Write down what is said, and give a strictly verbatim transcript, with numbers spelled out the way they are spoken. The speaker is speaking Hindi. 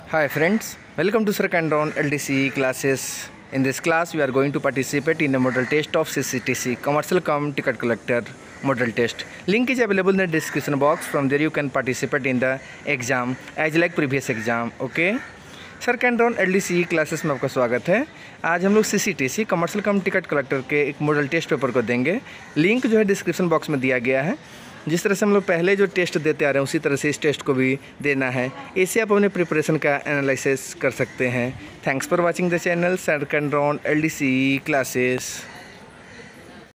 Hi friends, welcome to second round L D C classes. In this class, we are going to participate in the model test of C C T C, Commercial Cum Ticket Collector model test. Link is available in the description box. From there you can participate in the exam as like previous exam. Okay. Second round L D C classes में आपका स्वागत है। आज हम लोग C C T C commercial cum ticket collector के एक मॉडल टेस्ट पेपर को देंगे। लिंक जो है डिस्क्रिप्शन बॉक्स में दिया गया है। जिस तरह से हम लोग पहले जो टेस्ट देते आ रहे हैं उसी तरह से इस टेस्ट को भी देना है। इससे आप अपने प्रिपरेशन का एनालिसिस कर सकते हैं। Thanks for watching the channel second round L D C classes.